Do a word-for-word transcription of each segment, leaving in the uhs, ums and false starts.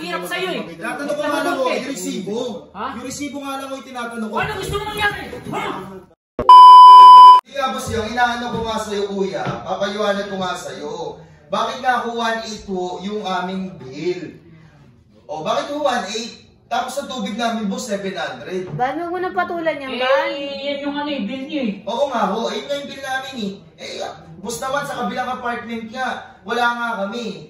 hirap sa'yo eh. Tinatanong ko nga lang ko, yung resibo. Ha? Yung resibo nga lang ko yung tinatanong ko. Ano gusto mo mangyari? Ha? Hindi nga boss yung inaano ko nga sa'yo kuya, papayuanag ko nga sa'yo. Bakit nga ako one eight po yung aming bill? O bakit ko one eight? Tapos ang tubig namin boss seven hundred. Ban, huwag mo nang patulan yan, Ban. Eh, yan yung ano eh, bill niyo eh. Oo nga ho, ayun nga yung bill namin eh. Eh, boss naman sa kabilang apartment nga, wala nga kami.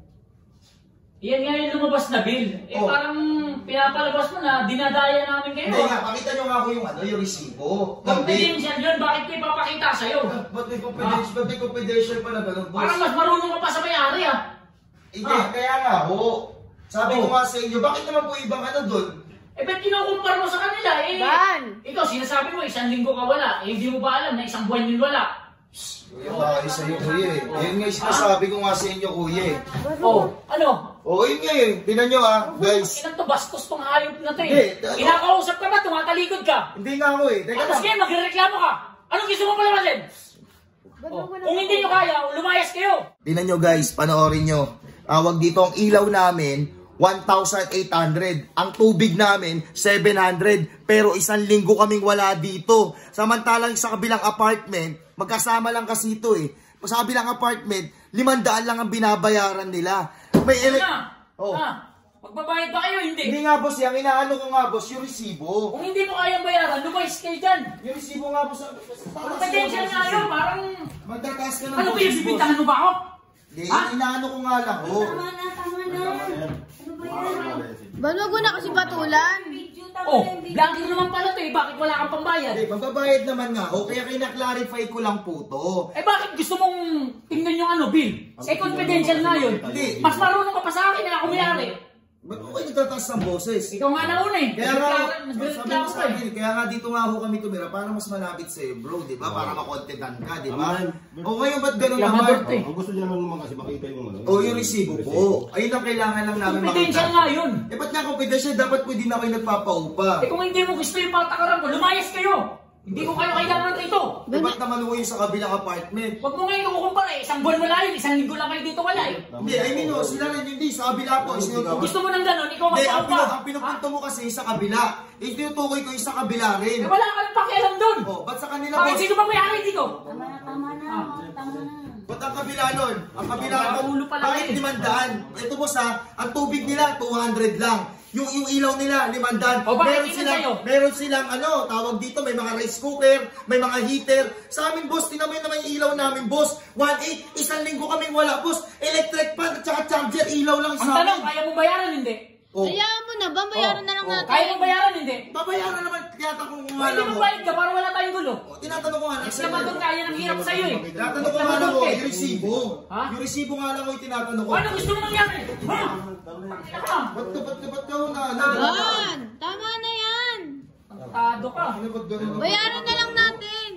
Yan nga yung lumabas na bill. Eh Oh. parang pinapalabas mo na dinadaya namin kayo. Hindi nga, pakita nyo nga ako yung ano, yung resibo. Confidential yun, bakit ko ipapakita sa'yo? Ba't may confidential, ba't may confidential pa na gano'n, boss? Parang mas marunong ka pa sa may-ari ah. Hindi, Ah. kaya nga ho. Sabi ko Oh. nga sa inyo, bakit naman po ibang ano doon? Eh ba't kinukumpara mo sa kanila eh? Ban! Ikaw sinasabi mo isang linggo ka wala, eh hindi mo ba alam na isang buwan din wala? Kuya, bakit sa'yo kuya eh. Yan nga yung sinasabi ko nga sa inyo kuya eh. Oh, ano? Oo, yun nga eh. Tinan nyo ah, guys. Inang to, bastos tong hayop na to Hindi, eh. ano? Kinakausap ka ba? Tumatalikod ka? Hindi nga ako eh. Teka Tapos lang. ngayon magrereklamo ka? Anong gusto mo palabasin? Ban, Oh. huwag mo nang Kung hindi nyo kaya, lumayas kayo. Tinan nyo guys, panoorin nyo. Tawag dito ang ilaw namin, one thousand eight hundred. Ang tubig namin, seven hundred. Pero isang linggo kaming wala dito. Samantalang sa kabilang apartment, magkasama lang kasi ito eh. Sa kabilang apartment, limandaan lang ang binabayaran nila. May Ano elek... na? Oh. Ah, magbabayad ba kayo? Hindi. Hindi nga boss, yung inaano ko nga boss, yung resibo. Kung hindi mo kayang bayaran, lumayas kayo dyan. Yung resibo nga boss. Confidential nga yun, parang... Magtataas ka ng Ano ba boss, yung bibintangan mo ba ako? Hindi, Ha? inaano ko nga lang ho. Tama na, tama na. Ano ba yan? Ban, huwag mo na kasi patulan. Video, tama Oh, na yung video. blanco naman pala to eh. Bakit wala kang pambayad? Hindi, magbabayad naman nga ho, kaya kina-clarify ko lang po to. Eh bakit gusto mong tingnan yung ano, bill? Eh confidential nga yun. Hindi. Mas marunong ka pa sa akin na ako may-ari. Ba't ko kayo nagtataas ng boses? Ikaw nga nauna eh. Kaya nga, Nagreklamo- sabi nagreklamo ko ka sa eh. akin, kaya nga dito nga ho kami tumira para mas malapit sa'yo bro, di ba? Para makontentan ka, di ba? O ngayon ba't ganun Reklamador naman? to eh. Ang gusto niya naman naman kasi makita yung ano. O yung resibo po. Ayun ang kailangan lang namin Confidential nga yun. Eh ba't nga confidential? Dapat pwede na kayo nagpapaupa. Eh kung hindi mo gusto yung patakaran ko, lumayas kayo. Hindi ko kayo kailangan rito. Eh ba't naman ho yung sa kabilang apartment? Huwag mo ngayon kukumpara eh. Isang buwan wala yun, isang linggo lang kayo dito wala eh. Hindi, I mean ho, sila rin hindi, sa kabila po. Kung gusto mo ng ganun, ikaw Hindi, ang, pinu magpaupa. ang pinupunto mo kasi sa kabila. Eh, tinutukoy ko yung sa kabila rin. Eh wala ka nang pakialam doon. Oh, ba't sa kanila Bakit boss? sino ba may-ari dito? Tama na, tama na. Tama na. Ba't ang kabila nun? Ang kabila Ang nun? ulo pala Bakit eh. limandaan? Ito boss ha, ang tubig nila two hundred lang. Yung, yung ilaw nila, limandaan. O, bakit meron ito silang, sa'yo? meron silang ano, tawag dito, may mga rice cooker, may mga heater. Sa amin boss, tinamoy naman yung ilaw namin boss. one eight, isang linggo kaming wala boss. Electric fan at saka charger, ilaw lang Ang sa tanong, amin. kaya mo bayaran hindi? Oh, Hayaan mo na, Ban, bayaran na lang Oh, natin. Kaya mo bayaran hindi? babayaran naman, tinatanong ko nga Pwede lang mo mo. bayad ka para wala tayong gulo. Oh, tinatanong ko nga lang Kasi naman doon kaya ng hirap sa'yo eh. Tinatanong ko nga lang ko, yung resibo. Ha? Yung resibo nga lang ko yung tinatanong ko. Ano gusto mo mangyari? Ha? Pakita ka. Ba't ka, ba't ka, ba't ka ho na, ano? Ban, tama na yan. Tado ka. Ano ba't ganun? Bayaran na lang natin.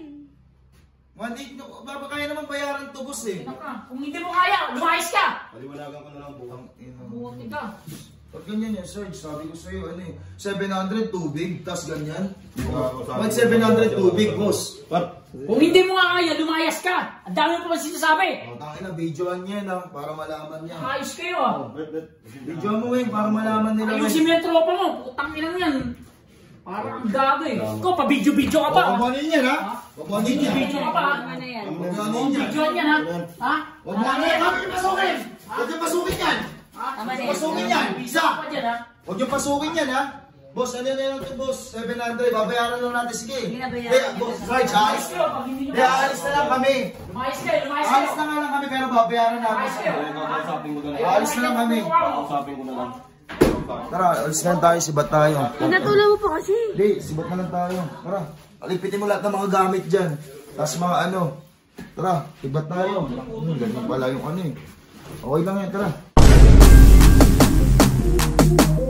one eight, baba kaya naman bayaran to boss eh. Pakita ka. Kung hindi mo kaya, lumayas ka. Paliwanagan ka na lang po. Buti ka. Pag ganyan yan, Serge, sabi ko sa'yo, ano eh, seven hundred tubig, tas ganyan. Ba't Ba't seven hundred tubig, boss? Kung hindi mo nga kaya, lumayas ka. Ang dami mo pa sinasabi. O, tangin na, videoan niya na, para malaman niya. Ayos kayo ah. Videoan mo eh, para malaman nila. Ayusin mo yung tropa mo. Putang ina mo yan. Parang ang gago eh. Ikaw, pa-video-video ka pa. Huwag mo anin yan, ha? Huwag mo anin yan. Video ka pa. Tama na yan. Huwag mo anin yan. Videoan yan ha. Ha? Huwag mo anin yan. Huwag niyo pasukin! Huwag niyo pasukin yan! Tama na yan. Pasukin yan! Isa! Pa dyan ha. Huwag niyo pasukin yan, ha? Boss, ano na yun ito, boss? seven hundred, babayaran lang natin. Sige. Hindi na bayaran. Eh, boss, Sarge, alis. Kayo, pag hindi nyo Eh, alis na lang kami. Lumayas kayo, lumayas kayo. Alis na nga lang kami, pero babayaran natin. Lumayas kayo. Kakausapin ko na lang. Alis na lang kami. Kakausapin ko na lang. Tara, alis na lang tayo, sibat tayo. Pinatulan mo pa kasi. Hindi, sibat na lang tayo. Tara, alipitin mo lahat ng mga gamit dyan. Tapos mga ano. Tara, sibat tayo. Hmm, ganun pala yung ano eh. Okay lang yan, tara.